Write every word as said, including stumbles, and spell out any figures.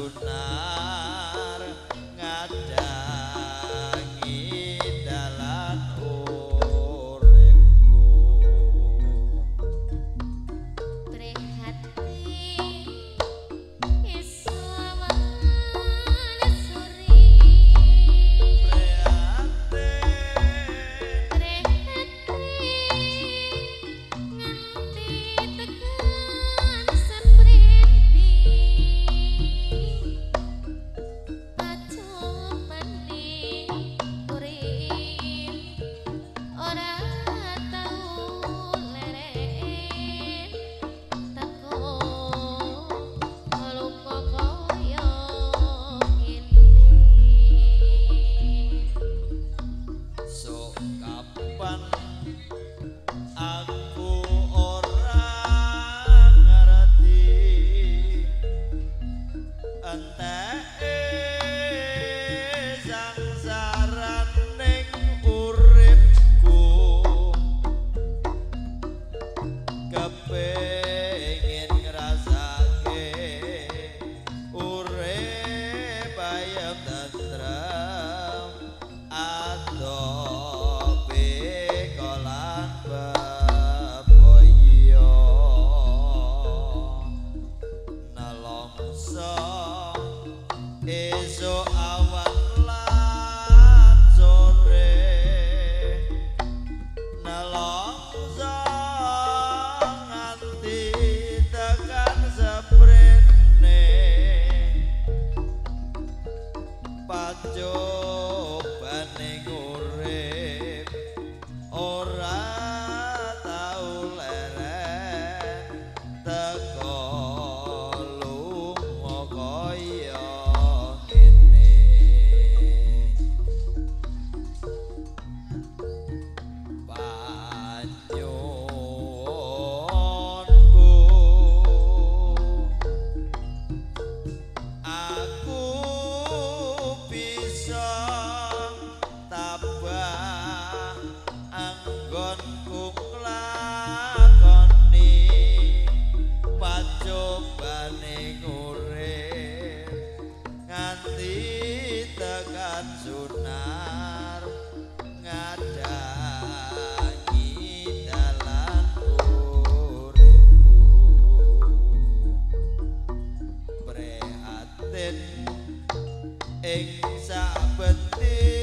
sunar ngadangi dalan uripku Prihati islamana suri prihatin Prihati nganti tekan seprimpi pacobane urip ora tau leren teko lupa kaya ngene sok kapan aku ora ngerti enteke sangsaran ning uripku kepengin ngrasake urip ayem tentrem adobe kolan beboyo nelongso esuk awan lan sore nelongso nganti tekan seprene pacobane urip ora tau leren teko lunga kaya ngene panyonku aku bisa tabah anggonku nglakoni pacobane urip nganti tekan sunar ngadangi dalan uripku prihatin ing sabendi